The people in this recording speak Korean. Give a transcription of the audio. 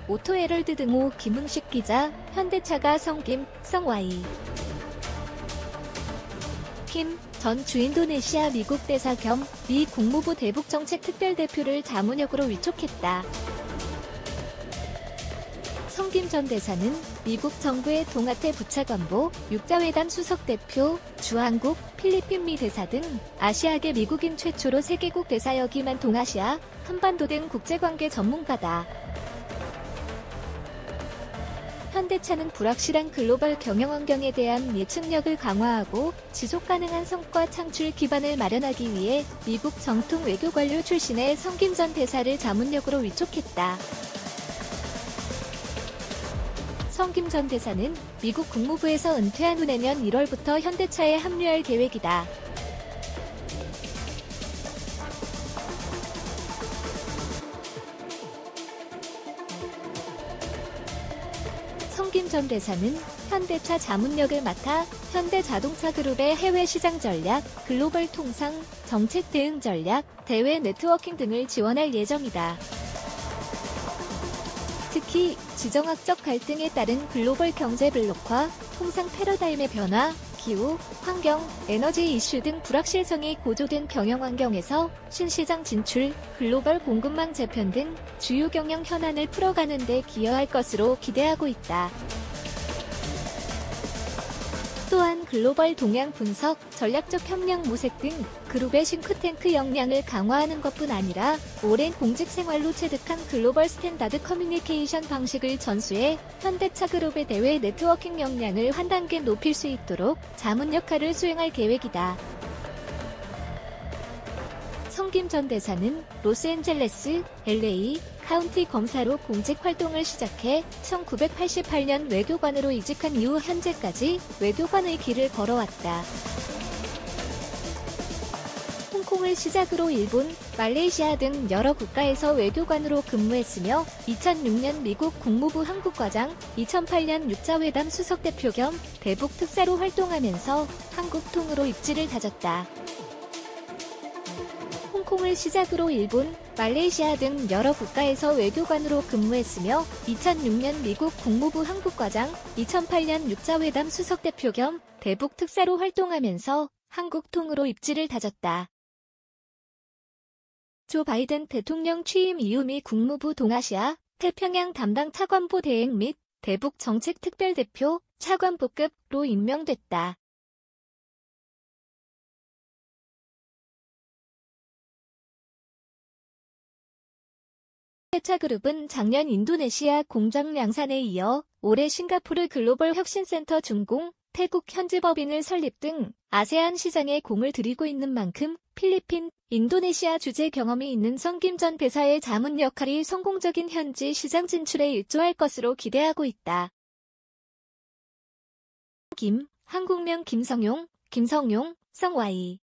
오토헤럴드 등호 김흥식 기자, 현대차가 성김, 성와이. 김 전 주인도네시아 미국 대사 겸 미 국무부 대북정책특별대표를 자문역으로 위촉했다. 성김 전 대사는 미국 정부의 동아태 부차관보, 육자회담 수석대표, 주한국, 필리핀 미 대사 등 아시아계 미국인 최초로 세계국 대사 역임한 동아시아, 한반도 등 국제관계 전문가다. 현대차는 불확실한 글로벌 경영 환경에 대한 예측력을 강화하고 지속가능한 성과 창출 기반을 마련하기 위해 미국 정통 외교 관료 출신의 성김 전 대사를 자문역으로 위촉했다. 성김 전 대사는 미국 국무부에서 은퇴한 후 내년 1월부터 현대차에 합류할 계획이다. 성김 전 대사는 현대차 자문역을 맡아 현대자동차 그룹의 해외 시장 전략, 글로벌 통상, 정책 대응 전략, 대외 네트워킹 등을 지원할 예정이다. 특히 지정학적 갈등에 따른 글로벌 경제 블록화, 통상 패러다임의 변화, 기후, 환경, 에너지 이슈 등 불확실성이 고조된 경영 환경에서 신시장 진출, 글로벌 공급망 재편 등 주요 경영 현안을 풀어가는 데 기여할 것으로 기대하고 있다. 또한 글로벌 동향 분석, 전략적 협력 모색 등 그룹의 싱크탱크 역량을 강화하는 것뿐 아니라 오랜 공직 생활로 체득한 글로벌 스탠다드 커뮤니케이션 방식을 전수해 현대차 그룹의 대외 네트워킹 역량을 한 단계 높일 수 있도록 자문 역할을 수행할 계획이다. 성김 전 대사는 로스앤젤레스, LA, 카운티 검사로 공직 활동을 시작해 1988년 외교관으로 이직한 이후 현재까지 외교관의 길을 걸어왔다. 홍콩을 시작으로 일본, 말레이시아 등 여러 국가에서 외교관으로 근무했으며 2006년 미국 국무부 한국과장, 2008년 육자회담 수석대표 겸 대북 특사로 활동하면서 한국통으로 입지를 다졌다. 홍콩을 시작으로 일본, 말레이시아 등 여러 국가에서 외교관으로 근무했으며 2006년 미국 국무부 한국과장, 2008년 육자회담 수석대표 겸 대북 특사로 활동하면서 한국통으로 입지를 다졌다. 조 바이든 대통령 취임 이후 미 국무부 동아시아, 태평양 담당 차관보 대행 및 대북 정책 특별대표, 차관보급로 임명됐다. 현대차그룹은 작년 인도네시아 공장 양산에 이어 올해 싱가포르 글로벌 혁신센터 준공, 태국 현지법인을 설립 등 아세안 시장에 공을 들이고 있는 만큼 필리핀, 인도네시아 주재 경험이 있는 성김 전 대사의 자문 역할이 성공적인 현지 시장 진출에 일조할 것으로 기대하고 있다. 김, 한국명 김성용, 성와이